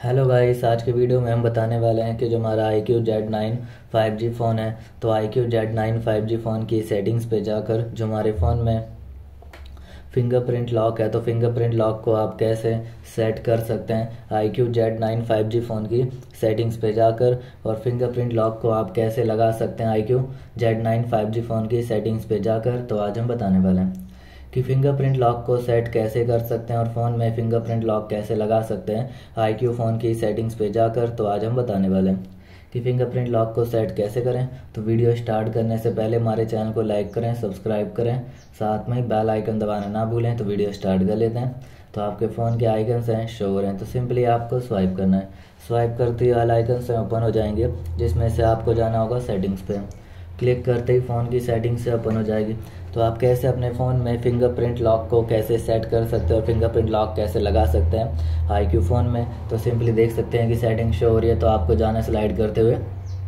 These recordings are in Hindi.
हेलो गाइस, आज के वीडियो में हम बताने वाले हैं कि जो हमारा iQOO Z9 5G फ़ोन है, तो iQOO Z9 5G फ़ोन की सेटिंग्स पे जाकर जो हमारे फ़ोन में फिंगरप्रिंट लॉक है, तो फिंगरप्रिंट लॉक को आप कैसे सेट कर सकते हैं iQOO Z9 5G फ़ोन की सेटिंग्स पे जाकर, और फिंगरप्रिंट लॉक को आप कैसे लगा सकते हैं iQOO Z9 5G फ़ोन की सेटिंग्स पे जाकर। तो आज हम बताने वाले हैं कि फिंगरप्रिंट लॉक को सेट कैसे कर सकते हैं और फ़ोन में फिंगरप्रिंट लॉक कैसे लगा सकते हैं iQOO फ़ोन की सेटिंग्स पे जाकर। तो आज हम बताने वाले हैं कि फिंगरप्रिंट लॉक को सेट कैसे करें। तो वीडियो स्टार्ट करने से पहले हमारे चैनल को लाइक करें, सब्सक्राइब करें, साथ में बेल आइकन दबाना ना भूलें। तो वीडियो स्टार्ट कर लेते हैं। तो आपके फ़ोन के आइकन्स हैं, शो हो रहे हैं, तो सिंपली आपको स्वाइप करना है। स्वाइप करते ही वाले आइकन से ओपन हो जाएंगे, जिसमें से आपको जाना होगा सेटिंग्स पे। क्लिक करते ही फ़ोन की सेटिंग से ओपन हो जाएगी। तो आप कैसे अपने फ़ोन में फिंगरप्रिंट लॉक को कैसे सेट कर सकते हैं और फिंगरप्रिंट लॉक कैसे लगा सकते हैं iQOO फ़ोन में। तो सिंपली देख सकते हैं कि सेटिंग शो हो रही है, तो आपको जाना स्लाइड करते हुए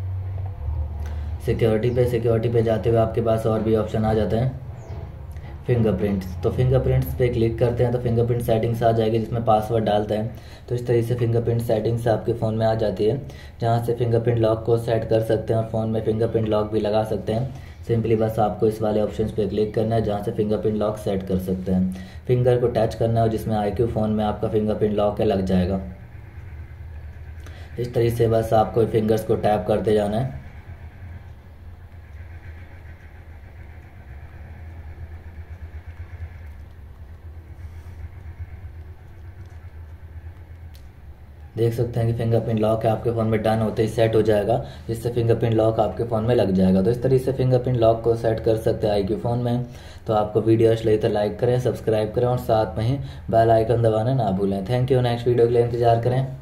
सिक्योरिटी पे जाते हुए आपके पास और भी ऑप्शन आ जाते हैं फिंगरप्रिंट्स। तो फिंगरप्रिंट्स पे क्लिक करते हैं तो फिंगरप्रिंट सेटिंग्स आ जाएगी, जिसमें पासवर्ड डालते हैं। तो इस तरीके से फिंगरप्रिंट सेटिंग्स आपके फ़ोन में आ जाती है, जहाँ से फिंगरप्रिंट लॉक को सेट कर सकते हैं और फ़ोन में फिंगरप्रिंट लॉक भी लगा सकते हैं। सिंपली बस आपको इस वाले ऑप्शन पे क्लिक करना है, जहाँ से फिंगरप्रिंट लॉक सेट कर सकते हैं। फिंगर को टच करना है और जिसमें iQOO फ़ोन में आपका फिंगरप्रिंट लॉक है लग जाएगा। इस तरीके से बस आपको फिंगर्स को टैप करते जाना है। देख सकते हैं कि फिंगरप्रिंट लॉक है आपके फ़ोन में, डन होते ही सेट हो जाएगा, जिससे फिंगरप्रिंट लॉक आपके फ़ोन में लग जाएगा। तो इस तरीके से फिंगरप्रिंट लॉक को सेट कर सकते हैं iQOO फ़ोन में। तो आपको वीडियो अच्छी लगी तो लाइक करें, सब्सक्राइब करें और साथ में ही बेल आइकन दबाना ना भूलें। Thank you. नेक्स्ट वीडियो के लिए इंतजार करें।